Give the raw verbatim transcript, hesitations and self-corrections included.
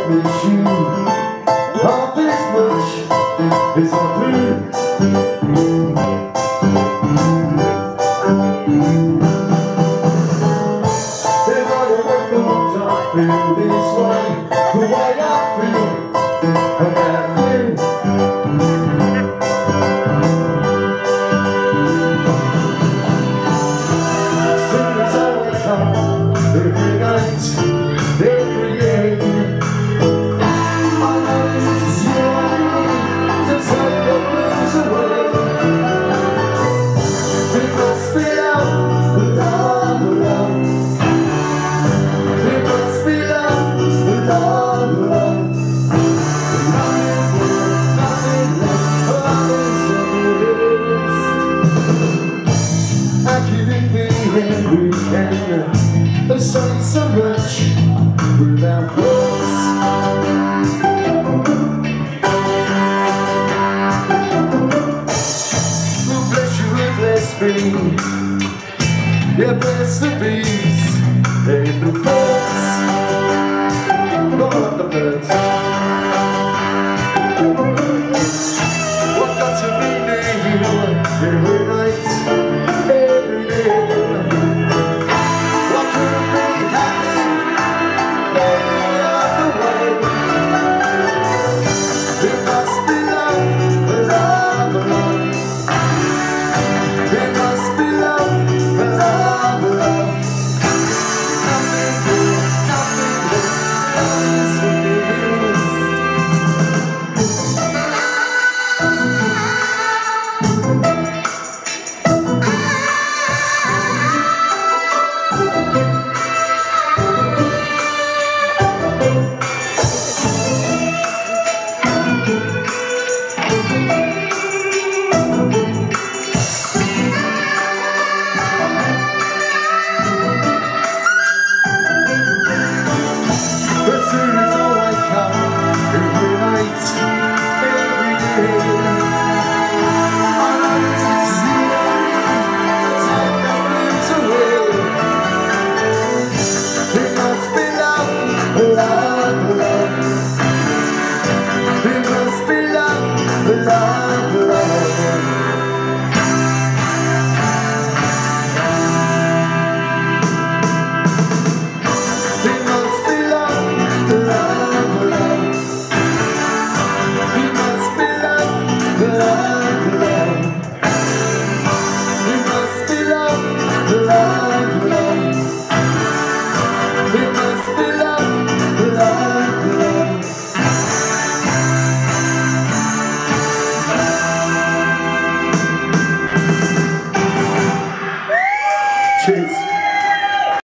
miss you. All this much is all through. If I ever thought I'd feel this way, the way I feel about you. As soon as I wake up, every night, every day, I know it's you to take the blues away. It must be love, love, love. It must be love, love, love. Nothing more, nothing less, nothing so I keep it being we can. They say so much without words. We'll bless you and bless me. Yeah, bless the bees and the birds. Go on the birds. What got to be new every night, every day? What could be happening any other way? It must be love, love, love. It must be love, love, love. Nothing more, nothing less, nothing so as soon as I wake up, every night, every day, I know it's you to take the blues away. It must be love, love, love. It must be love, love, love. It must be love, love, love. It must be love, love, love. It must be love, love, love. It must be love, love, love. Cheers.